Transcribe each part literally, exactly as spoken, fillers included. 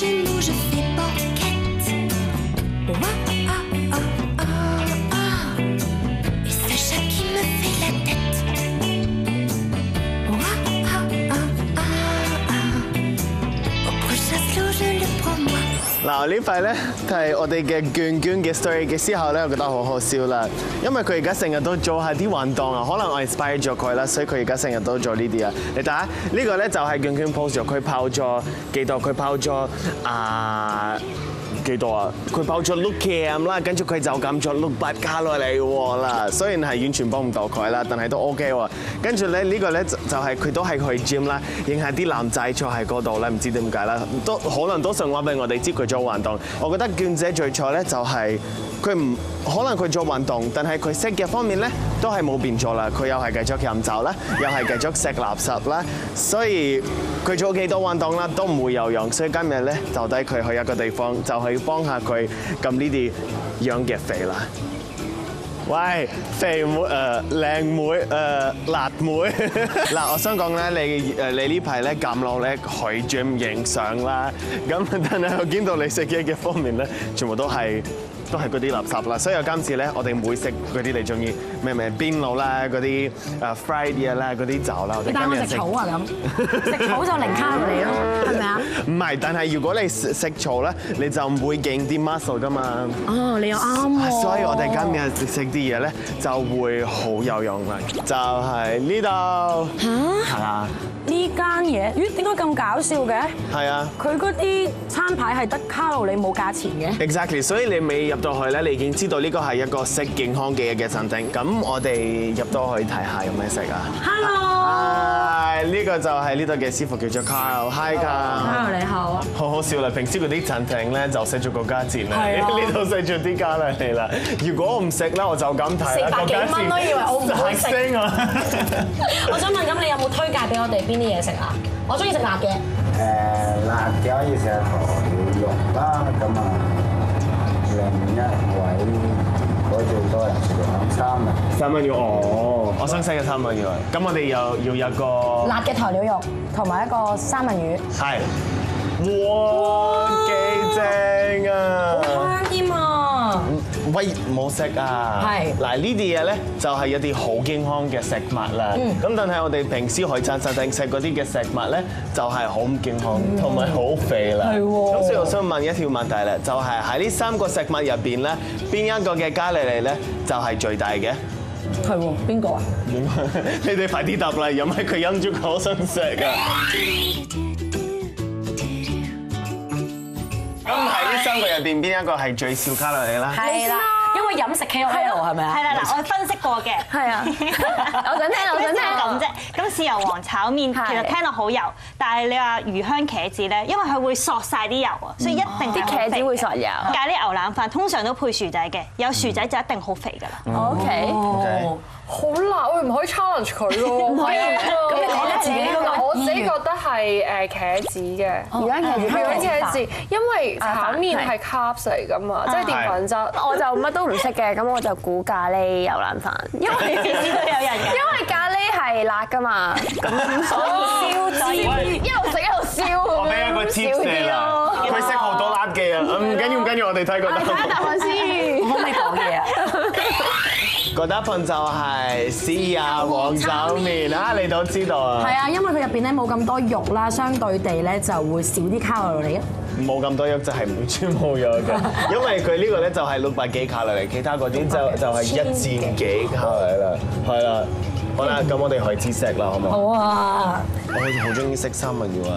Gémeaux, je fais banquette. Ouah, ah, ah, ah, ah. Et ce chat qui me fait la tête. Ouah, ah, ah, ah, ah. Au prochain slow, je le promets. 嗱呢塊咧係我哋嘅娟娟嘅 story 嘅時候咧，我覺得好好笑啦，因為佢而家成日都做下啲運動啊，可能我 inspire 咗佢啦，所以佢而家成日都做呢啲啊。你睇下呢個咧就係娟娟 post 咗，佢跑咗幾多？佢跑咗啊幾多啊？佢跑咗六 km 啦，跟住佢就減咗六百卡路里喎啦。雖然係完全幫唔到佢啦，但係都 OK 喎。跟住咧呢個咧就就係佢都係去 gym 啦，影下啲男仔坐喺嗰度咧，唔知點解啦，都可能都想話俾我哋知佢做運動。我覺得娟姐最錯咧就係佢唔可能佢做運動，但係佢食嘅方面咧都係冇變咗啦。佢又係繼續飲酒啦，又係繼續食垃圾啦，所以佢做幾多運動啦都唔會有用。所以今日咧就帶佢去一個地方，就去幫下佢撳呢啲樣嘅肥啦。喂，肥妹誒靚妹誒辣妹嗱，我想講咧，你誒你呢排咧咁落咧去 gym 影相啦，咁但係我見到你食嘢嘅方面咧，全部都係都係嗰啲垃圾啦，所以我今次咧，我哋唔會食嗰啲你中意咩咩邊爐啦，嗰啲誒 fried 嘢啦，嗰啲酒啦，我哋今日食草啊咁，食草就零卡路里咯，係咪啊？ 唔係，但係如果你食食草咧，你就唔會勁啲 muscle 噶嘛。 哦，你又啱喎。 所以我哋今日食食啲嘢咧，就會好有用啦。就係呢度。嚇？係啊。 呢間嘢，咦？點解咁搞笑嘅？ 係啊。 佢嗰啲餐牌係得卡路里冇價錢嘅。 Exactly， 所以你未入到去咧，你已經知道呢個係一個食健康嘅嘅餐廳。咁我哋入到去睇下有咩食啊 Hello。 係呢個就係呢度嘅師傅叫做 Carl。Hi Carl。 你好。 好好笑啦！平時嗰啲餐廳咧就食咗個價錢啦，呢度食咗啲卡路里啦。如果我唔食啦，我就咁睇啦。 四百幾蚊都以為我唔會食。我想問，咁你有冇推介俾我哋邊啲嘢食啊？我中意食辣嘅。 誒辣嘅可以食下鴕鳥肉啦，咁啊另一位嗰最多人食嘅三文三文魚哦，我想食嘅三文魚。咁我哋又要一個辣嘅鴕鳥肉同埋一個三文魚。 係。哇，幾正啊！ 好香添啊！ 喂，冇食啊！ 係嗱，呢啲嘢咧就係一啲好健康嘅食物啦。咁但係我哋平時去餐餐廳食嗰啲嘅食物咧，就係好唔健康同埋好肥啦。係喎。咁所以我想問一條問題咧，就係喺呢三個食物入邊咧，邊一個嘅卡路里咧就係最大嘅？ 係喎，邊個啊？ 你哋快啲答啦，因為佢忍住好想食啊！咁喺呢三個入邊，邊一個係最少卡路里啦？ 係啦，因為飲食 K O L 係咪啊？ 係啦，嗱，我分析過嘅。 係啊，我想聽，我想聽咁啫。咁豉油皇炒麵其實聽落好油，但係你話魚香茄子咧，因為佢會索晒啲油啊，所以一定啲茄子會索油。 咖喱牛腩飯通常都配薯仔嘅，有薯仔就一定好肥㗎啦。 OK。 好辣，我唔可以 challenge 佢喎。唔可以，咁你講得自己嗰個。 我自己覺得係誒茄子嘅。 而家茄子， 係嗰啲茄子，因為炒麵係 carbs 嚟㗎嘛，即係澱粉質。 我就乜都唔識嘅，咁我就估咖喱牛腩飯，因為都有人嘅。 因為咖喱係辣㗎嘛，咁所以燒汁一路食一路燒。 我俾一個 tips 你啦，佢識好多辣嘅啊，唔緊要唔緊要，我哋睇個答案。 睇答案先， 可唔可以講嘢啊？ 個答案就係豉油皇炒麵啊！你都知道啊？ 係啊，因為佢入邊咧冇咁多肉啦，相對地咧就會少啲卡路里啊。 冇咁多肉就係完全冇肉嘅，因為佢呢個咧就係六百幾卡路里，其他嗰啲就就係一千幾卡路里啦。係啦，好啦，咁我哋開始食啦，好唔好？ 好啊！ 我好好中意食三文魚啊！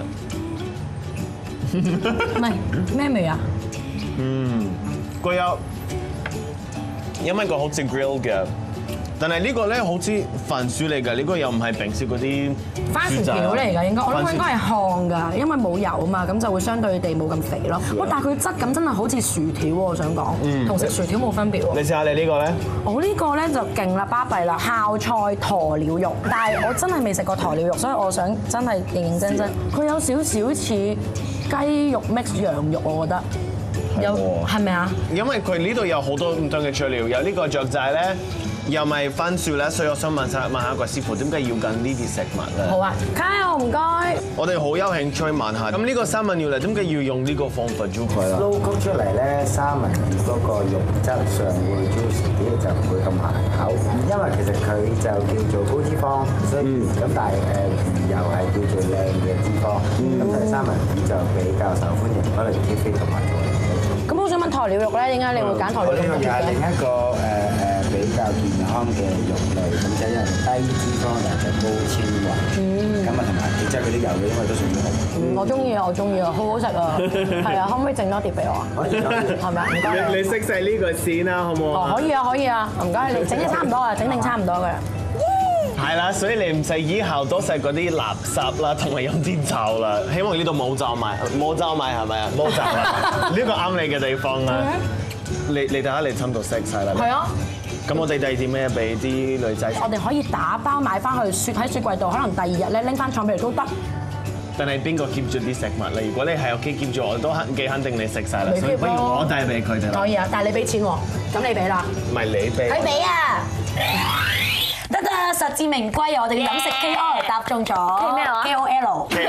唔係咩味啊？ 嗯，佢有。因為佢好似 grill 嘅，但係呢個咧好似番薯嚟㗎，呢個又唔係平時嗰啲番薯條嚟㗎，應該我諗佢應該係烘㗎，因為冇油啊嘛，咁就會相對地冇咁肥咯。哇！但係佢質感真係好似薯條喎，我想講，同食薯條冇分別喎。 你試下你呢個咧？ 我呢個咧就勁啦，巴閉啦，泡菜鴕鳥肉，但係我真係未食過鴕鳥肉，所以我想真係認認真真，佢有少少似雞肉 mix 羊肉，我覺得。有係咪啊？ 因為佢呢度有好多唔同嘅材料，有呢個雀仔咧， 又咪番薯咧，所以我想問下問下個師傅點解要緊呢啲食物咧？ 好啊，Kyle 唔該。 我哋好有興趣問下，咁呢個三文魚咧點解要用呢個方法煮佢啦？ 撈曲出嚟咧，三文魚嗰個肉質上會 juicy 啲，就唔會咁鹹口。因為其實佢就叫做高脂肪，所以咁但係誒魚油係叫做靚嘅脂肪，咁但係三文魚就比較受歡迎，可能 keep fit 同埋做。 咁我想問鴕鳥肉咧，點解你會揀鴕鳥肉呢個又係另嘅？ 一個誒誒比較健康嘅肉類，咁就因為低脂肪但係就高纖維，咁啊同埋即係嗰啲油嘅，因為都屬於好。 我中意啊，我中意啊，好好食啊，係啊，可唔可以整多碟俾我啊？ 可以可以。 係咪啊？唔該你你識晒呢個先啦，好唔好哦，可以啊，可以啊，唔該你整得差唔多啊，整定差唔多噶啦。 係啦，所以你唔使以後都食嗰啲垃圾啦，同埋飲啲酒啦。希望呢度冇酒賣，冇酒賣係咪啊？冇酒啦，呢個啱你嘅地方啦。你你睇下你差唔多食晒啦。 係啊。 咁我哋第二啲咩俾啲女仔食？ 我哋可以打包買翻去雪喺雪櫃度，可能第二日咧拎翻廠俾佢都得。 但係邊個 keep 住啲食物咧？如果你係屋企 keep 住，我都肯幾肯定你食晒啦。所以不如我帶俾佢哋啦。 可以啊，但係你俾錢喎，咁你俾啦。 唔係你俾。 佢俾啊！得得，實至名歸啊！我哋嘅飲食 K O L 答中咗。 K 咩話 ？K O L。 K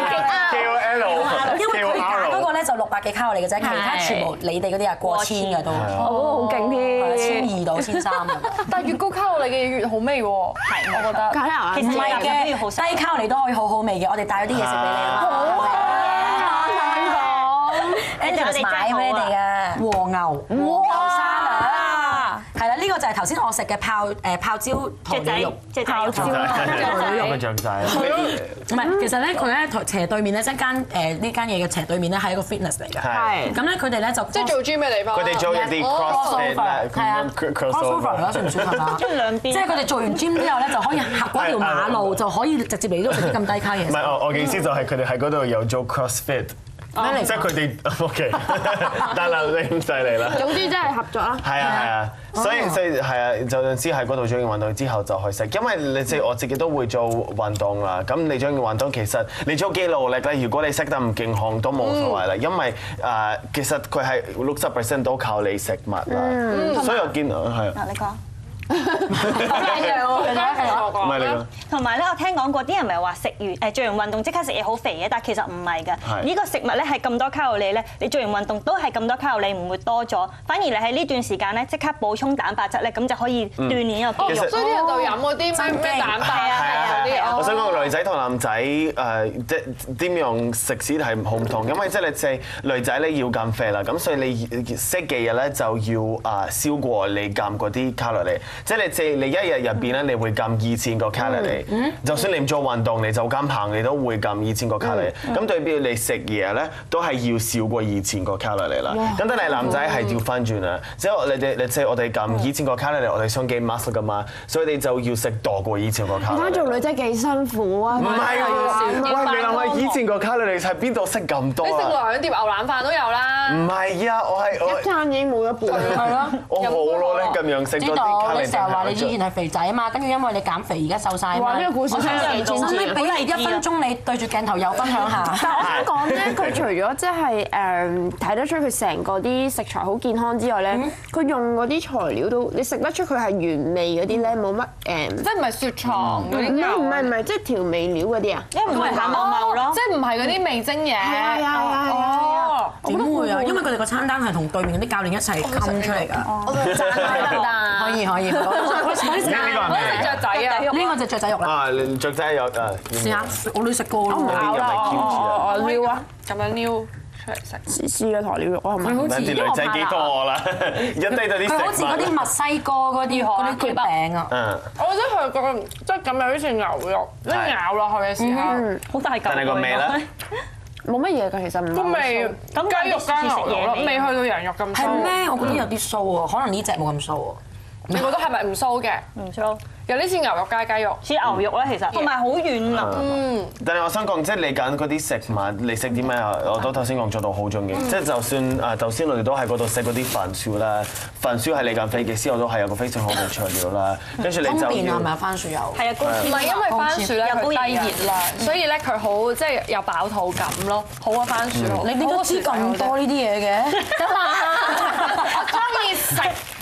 O L。 因為佢揀嗰個咧就六百幾卡路里嘅啫，其他全部你哋嗰啲係過千嘅都。 哦，好勁添， 千二到千三啊！ 但係越高卡路里嘅嘢越好味喎，係我覺得。 梗係啊， 唔係嘅，低卡路里都可以好好味嘅。我哋帶咗啲嘢食俾你啊！好啊，講。Angela 買俾你哋嘅和牛，和牛沙律。係啦，呢個就係頭先我食嘅泡誒泡椒鴕鳥肉， 雀仔肉， 鴕有個雀仔。 唔係，其實咧佢咧台斜對面咧，即係間誒呢間嘢嘅斜對面咧係一個 fitness 嚟㗎。 係。 咁咧佢哋咧就即係做 gym 嘅地方。 佢哋做一啲 crossfit 係啊 crossover 啦，算唔算係嘛？ 即係兩邊。 即係佢哋做完 gym 之後咧，就可以行嗰條馬路，就可以直接嚟呢度食啲咁低卡嘢。 唔係，我我嘅意思就係佢哋喺嗰度有做 crossfit。 咩嚟？ 即係佢哋 OK，得啦，你唔使嚟啦。 總之真係合作啦。 係啊係啊，所以所以係啊，就算知喺嗰度做完運動之後就去食，因為你即係我自己都會做運動啦。咁你做完運動其實你做幾努力咧，如果你食得唔健康都冇所謂啦，因為誒其實佢係六十 percent 都靠你食物啦。所以我見係啊。 嗱，你講。 一樣喎，繼續繼續。 唔係你講。 同埋咧，我聽講過啲人咪話食完誒做完運動即刻食嘢好肥嘅，但係其實唔係㗎。 係呢個食物咧係咁多卡路里咧，你做完運動都係咁多卡路里，唔會多咗。反而你喺呢段時間咧即刻補充蛋白質咧，咁就可以鍛鍊個肌肉。 所以啲人就飲嗰啲咩咩蛋白啊嗰啲。 我想講女仔同男仔誒即點樣食先係好唔同，因為即係你即女仔咧要減肥啦，咁所以你食嘅嘢咧就要啊少過你減嗰啲卡路里。即係你即你一日入邊咧，你會減二千個卡路里。就算你唔做運動，你就咁行，你都會減二千個卡路里。咁對比你食嘢咧，都係要少過二千個卡路里啦。咁但係男仔係調翻轉啦，即係你哋你即係我哋減二千個卡路里，我哋想記 muscle 噶嘛，所以你就要食多過二千個卡路里。 而家做女仔幾辛苦啊！ 唔係喎，喂，你諗下以前個卡路里喺邊度食咁多你食啊？ 兩碟牛腩飯都有啦。 唔係啊，我係我一餐已經冇一半。 係咯。 我好咯，你咁樣食知咗啲卡道， 路里你成日話你以前係肥仔啊嘛，跟住因為你減肥而家瘦晒啊嘛。 哇！呢個故事聽咗幾千次。 可唔可以俾你一分鐘你對住鏡頭又分享下？ 但係我想講咧，佢除咗即係誒睇得出佢成個啲食材好健康之外咧，佢用嗰啲材料都你食得出佢係原味嗰啲咧，冇乜誒。 即係唔係雪藏嗰啲唔係牛？ 唔係唔係，即係調味料嗰啲啊。 因為唔係淡茂茂咯。 即係唔係嗰啲味精嘢？ 係啊係啊係啊！ 哦， 點會啊？因為佢哋個餐單係同對面嗰啲教練一齊冚出嚟㗎。 我哋讚佢得唔得？ 可以可以，可以試呢下。 個係咩雀仔啊！ 呢個就雀仔肉啦， 啊，你雀仔有誒， 試下。我都食過咯。 咬啦我我撩啊！ 咁樣撩出嚟食。 試試個鴕鳥肉啊，係咪？ 好似啲女仔幾多啦，一低到啲食物。 佢好似嗰啲墨西哥嗰啲嗰啲焗餅啊。 嗯， 我覺得佢個即係咁有啲似牛肉，一咬落去嘅時候， 好大嚿。 但係個味咧， 冇乜嘢㗎，其實唔係個味咁雞肉加牛肉咯， 味未去到羊肉咁酥。 係咩？我覺得有啲酥啊，可能呢只冇咁酥啊。 你覺得係咪唔酥嘅？ 唔錯， 有啲似牛肉加雞肉， 似牛肉啦，其實同埋好軟腍。 嗯， 但係我想講，即係你揀嗰啲食物，你食啲咩啊？我都頭先講咗到好重要，即係就算誒頭先我哋都喺嗰度食嗰啲番薯啦，番薯係你減肥嘅時候都係有個非常好嘅材料啦，跟住你就要方便啊，係咪啊？番薯油。 係啊，高唔係因為番薯咧佢低熱熱量，所以咧佢好即係有飽肚感咯，好啊番薯好。 你點解知咁多呢啲嘢嘅？ 我中意食。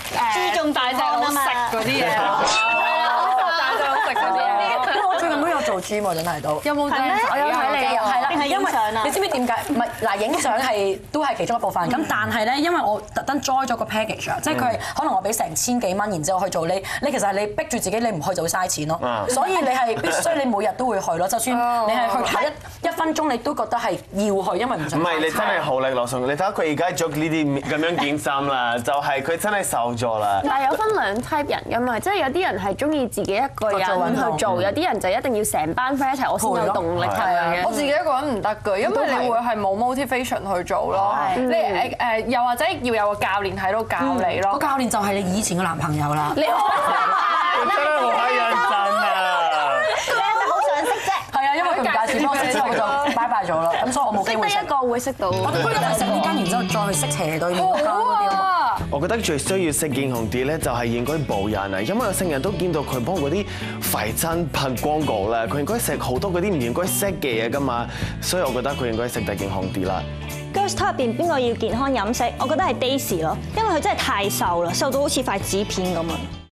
誒注重大隻佬食嗰啲嘢咯，大隻佬食嗰啲嘢。 我最近都有做 gym 喎，真係都。 有冇睇？我有睇你啊， 係啦， 定係影相啊你知唔知點解？唔係嗱，影相係都係其中一部分。咁但係咧，因為我特登 join 咗個 package 啊，即係佢係可能我俾成千幾蚊，然之後去做你，你其實係你逼住自己，你唔去就會嘥錢咯。所以你係必須你每日都會去咯，就算你係去睇一一分鐘，你都覺得係要去，因為唔想。 唔係你真係好力落上，你睇下佢而家着呢啲咁樣件衫啦，就係佢真係瘦咗啦。 但係有分兩 type 人㗎嘛，即係有啲人係中意自己一個人去做，有啲人就一定要成班 friend 一齊，我先有動力咁樣嘅。 我自己一個人唔得㗎，因為你會係冇 motivation 去做咯。你誒誒，又或者要有個教練喺度教你咯。 個教練就係你以前嘅男朋友啦。 你好， 真係好乞人憎啊！ 好想識啫。 係啊，因為佢唔介紹幫我識之後就拜拜咗啦，咁所以我冇機會識。 識得一個會識到。 我哋不如一齊食呢間，然之後再去識斜對面嗰間嗰啲啊。 我覺得最需要識見紅啲咧，就係應該保養啊，因為我成日都見到佢幫嗰啲廢親拍廣告啦，佢應該食好多嗰啲唔應該食嘅嘢噶嘛，所以我覺得佢應該食得健康啲啦。 Girls Talk 入邊邊個要健康飲食？我覺得係 Daisy 咯，因為佢真係太瘦啦，瘦到好似塊紙片咁啊！